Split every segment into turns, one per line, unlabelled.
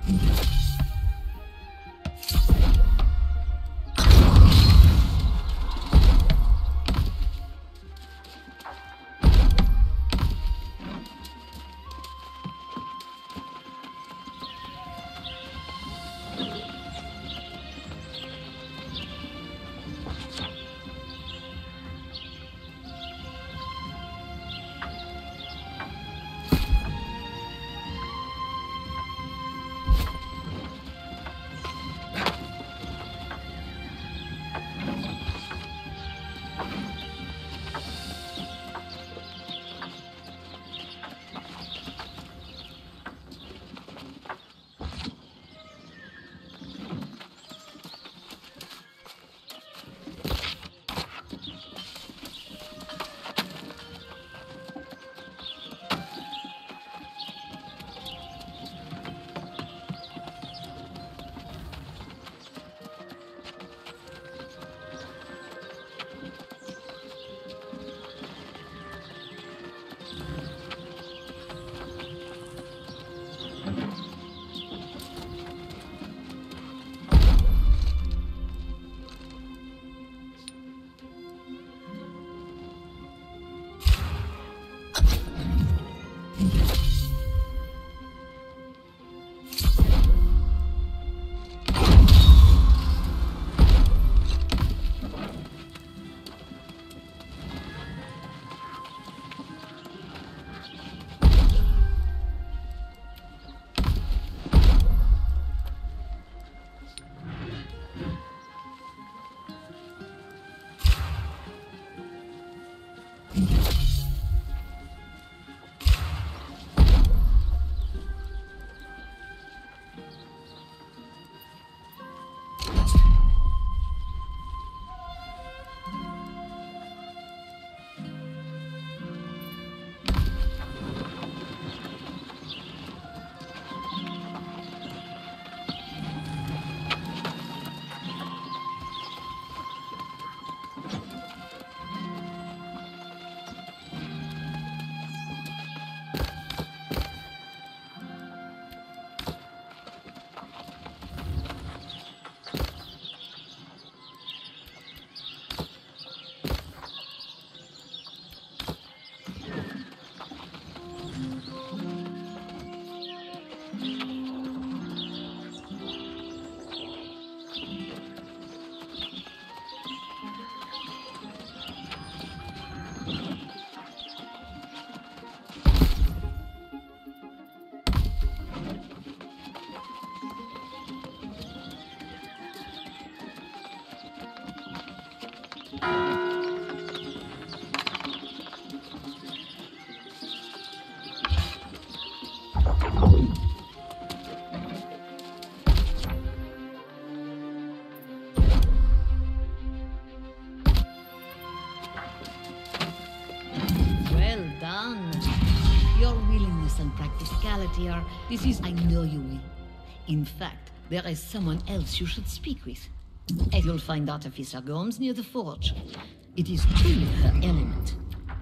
And practicality are... This is... I know you will. In fact, there is someone else you should speak with. You'll find Artificer Gomes near the forge. It is truly her element.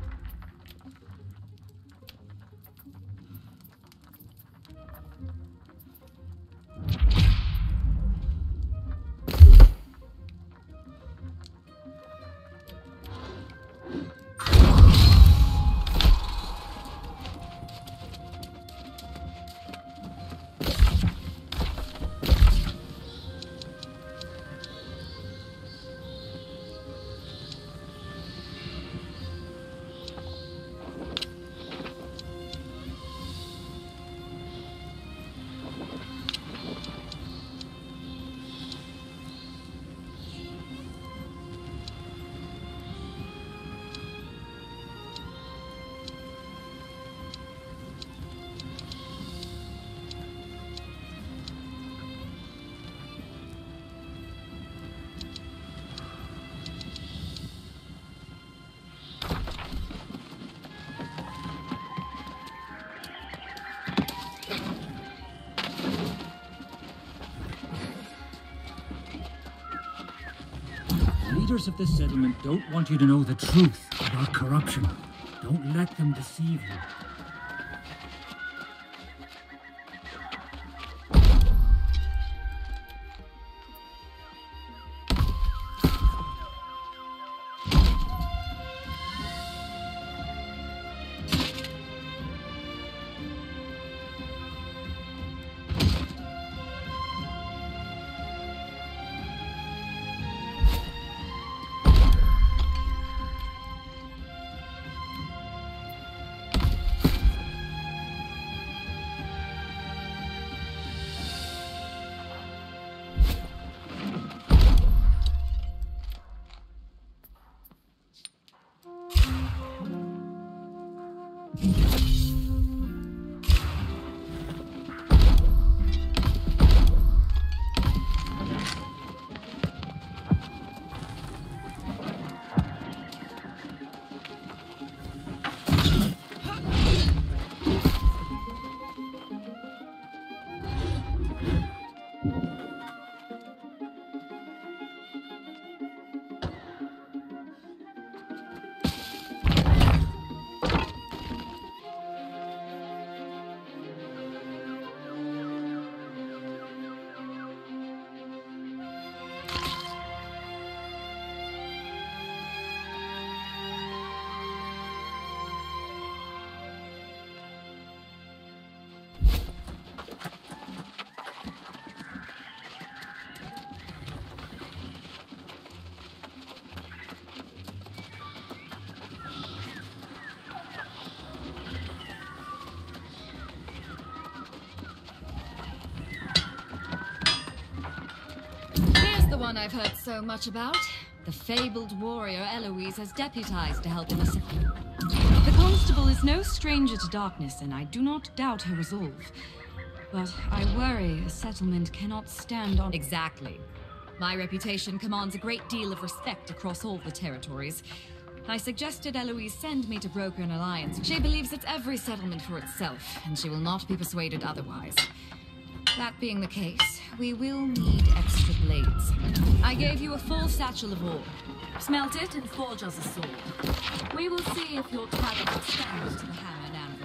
Leaders of this settlement don't want you to know the truth about corruption. Don't let them deceive you.
one I've heard so much about. The fabled warrior Eloise has deputized to help in the... The constable is no stranger to darkness, and I do not doubt her resolve. But I worry a settlement cannot stand on... Exactly. My reputation commands a great deal of respect across all the territories. I suggested Eloise send me to broker an alliance. She believes it's every settlement for itself, and she will not be persuaded otherwise. That being the case, we will need extra blades. I gave you a full satchel of ore. Smelt it and forge us a sword. We will see if your talent extends to the hammer and anvil.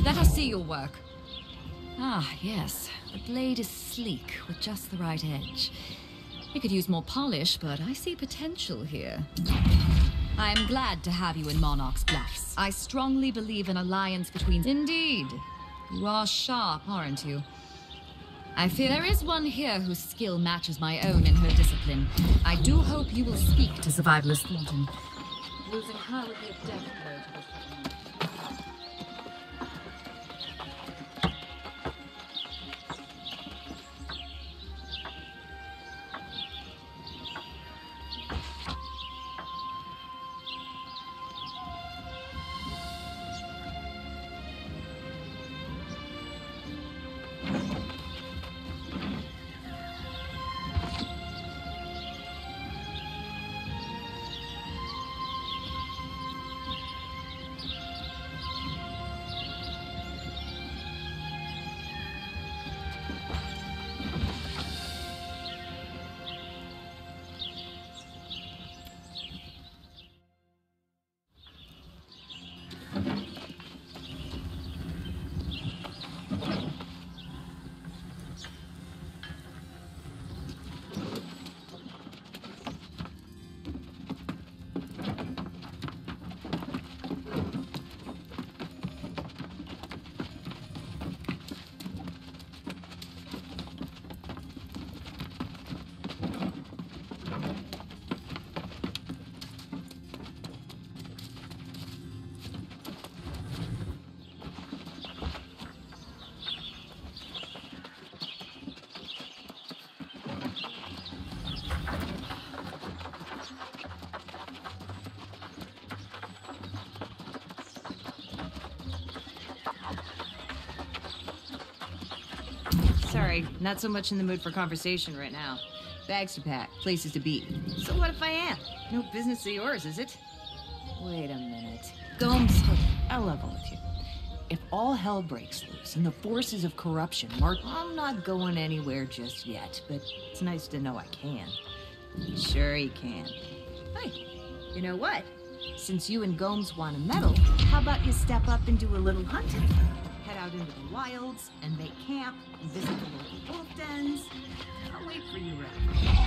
Let us see your work. Ah, yes. The blade is sleek, with just the right edge. It could use more polish, but I see potential here. I am glad to have you in Monarch's Bluffs. I strongly believe an alliance between... Indeed. You are sharp, aren't you? I fear there is one here whose skill matches my own in her discipline. I do hope you will speak to Survivalist Thornton. Losing her would be a death blow to the settlement.
Sorry, not so much in the mood for conversation right now. Bags to pack, places to be. So what if I am? No business of yours, is it? Wait a minute. Gomes, I'll level with you. If all hell breaks loose and the forces of corruption mark, I'm not going anywhere just yet, but it's nice to know I can. Sure you can. Hey, you know what? Since you and Gomes want to meddle, how about you step up and do a little hunting? Head out into the wilds and make camp and visit the local wolf dens. I'll wait for you around.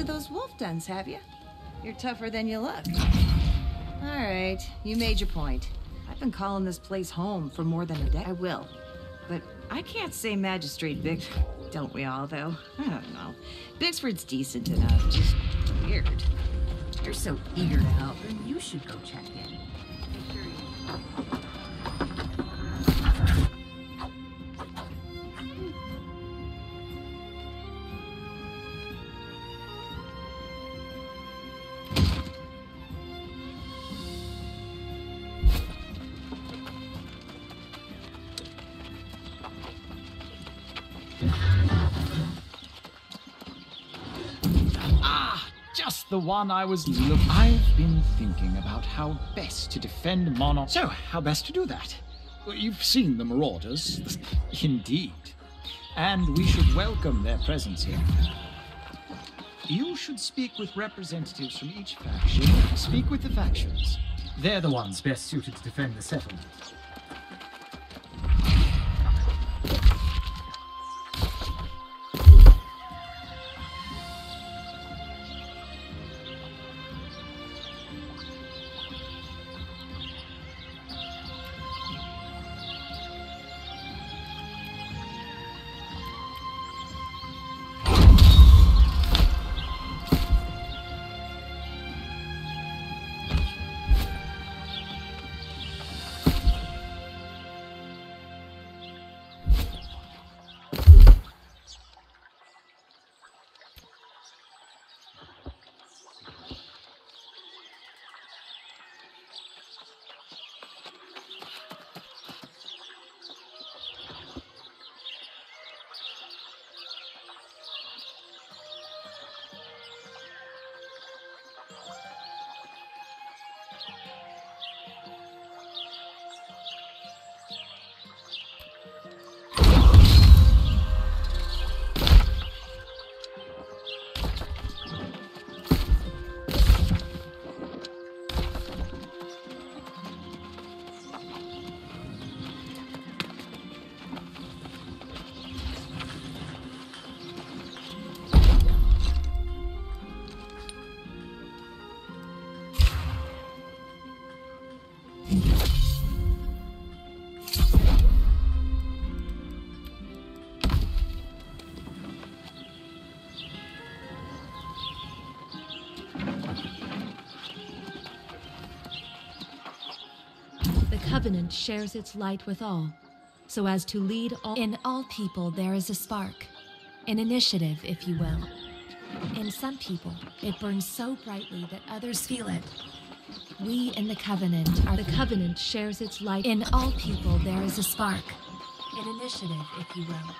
to those wolf dens, have you? You're tougher than you look. All right, you made your point. I've been calling this place home for more than a day. I will. But I can't say Magistrate Big... Don't we all, though? I don't know. Bixford's decent enough, just weird. You're so eager to help, and you should go check in. Make sure you...
Just the one I was looking... I've been thinking about how best to defend Monarch... So, how best to do that? Well, you've seen the Marauders. Indeed. And we should welcome their presence here. You should speak with representatives from each faction. Speak with the factions.
They're the ones best suited to defend the settlement.
Covenant shares its light with all, so as to lead all. In all people there is a spark, an initiative, if you will. In some people, it burns so brightly that others feel it. We in the Covenant are the Covenant shares its light. In all people there is a spark, an initiative, if you will.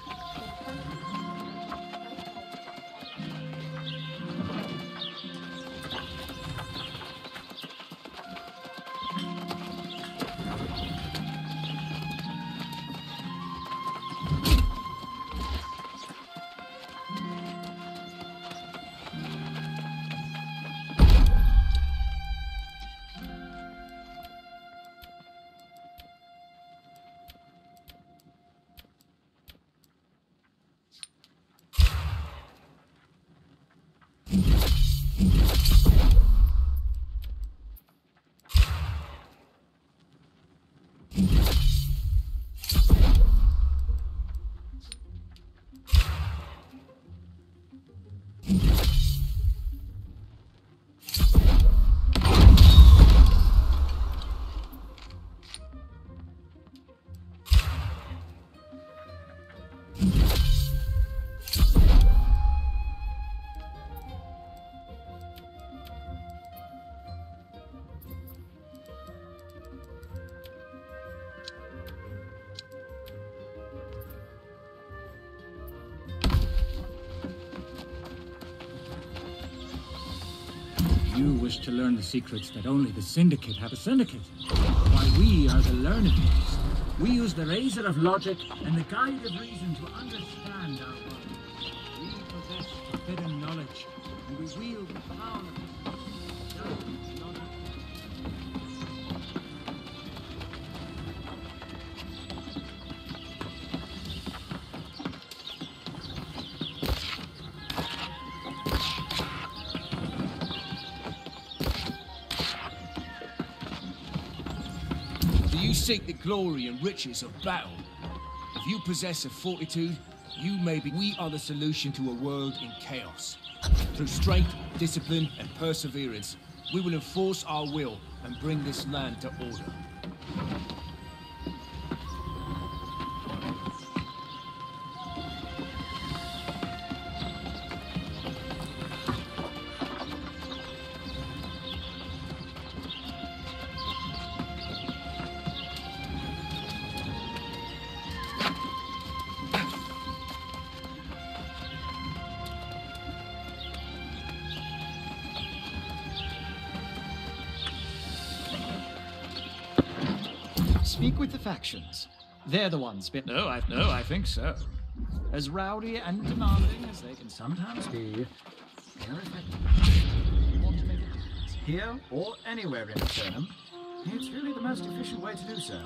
You wish to learn the secrets that only the Syndicate have a syndicate. While we are the learned ones. We use the razor of logic and the guide of reason to understand our world. We possess forbidden knowledge, and we wield the power of
Do you seek the glory and riches of battle? If you possess a fortitude, we are the solution to a world in chaos. Through strength, discipline, and perseverance, we will enforce our will and bring this land to order.
Speak with the factions. They're the ones been... No, I think so. As rowdy and demanding as they can sometimes be, they're effective. You want to make a difference here or anywhere in Eternum, it's really the most efficient way to do so.